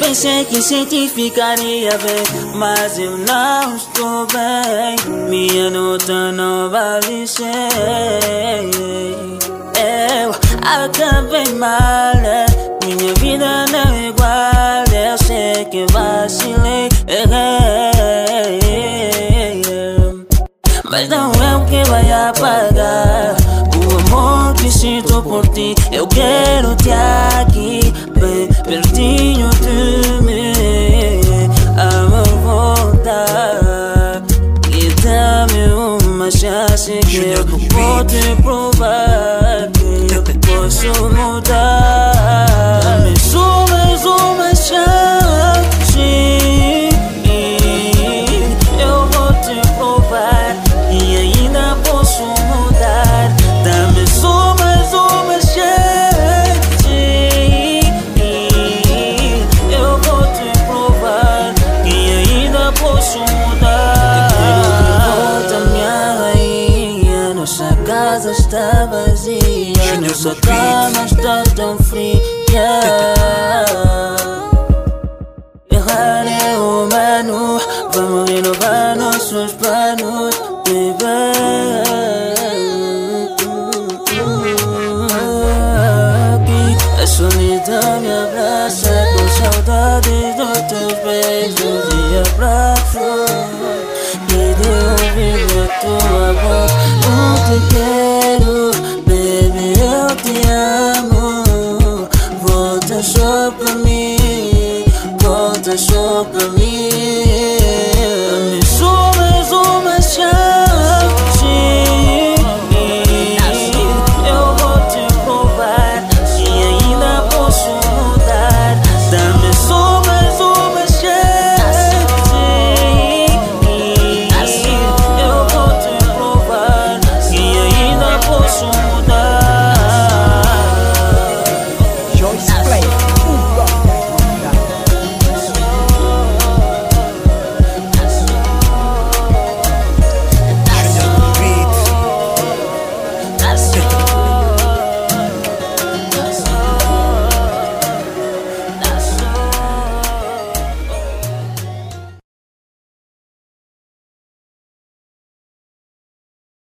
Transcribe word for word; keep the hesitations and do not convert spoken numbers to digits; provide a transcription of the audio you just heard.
Pensei que sem ti ficaria bem, mas eu não estou bem. Minha nota não vale cem. Eu acabei mal, minha vida não é igual. Eu sei que vacilei, errei, mas não é o que vai apagar o amor que sinto por ti. Eu quero te aqui, bem pertinho de mim. Amor, voltar e dá-me uma chance que eu vou te provar que eu posso mudar. Dá-me só mais uma chance, eu vou te provar e ainda posso mudar. Dá-me só mais uma chance, eu vou te provar que ainda posso mudar. Eu quero de volta, minha rainha. Nossa casa está vazia, nossa cama está tão fria. Errar é humano, vamos renovar nossos planos, baby. A solidão me abraça com saudades dos teus beijos e abraços. E de ouvir a tua voz, não te quero, baby, eu te amo. Volta só pra mim, volta só pra mim.